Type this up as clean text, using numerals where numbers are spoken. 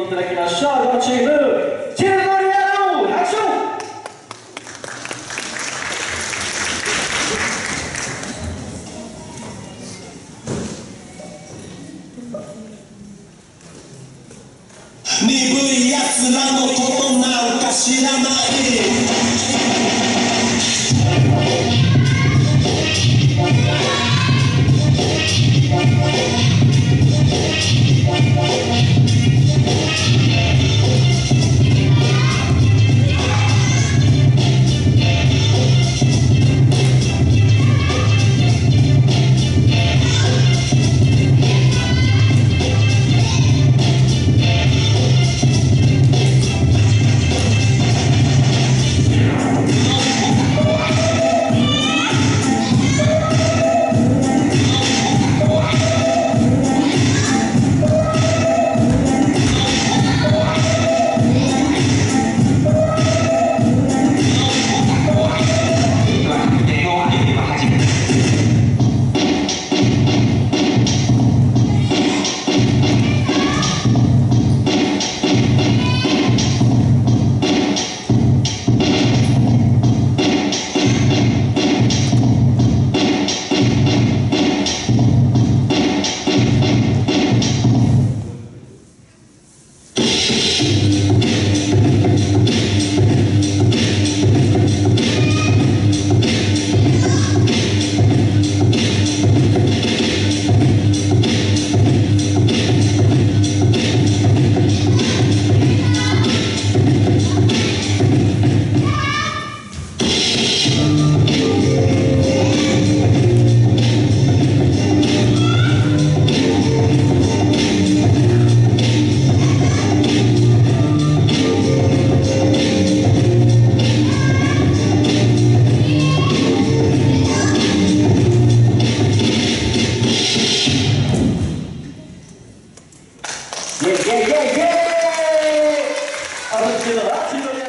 っていただきましょう。両チームチーム盛り上がろう、拍手。 鈍い奴らのことなんか知らない。 イエイイエイイエイイエイ。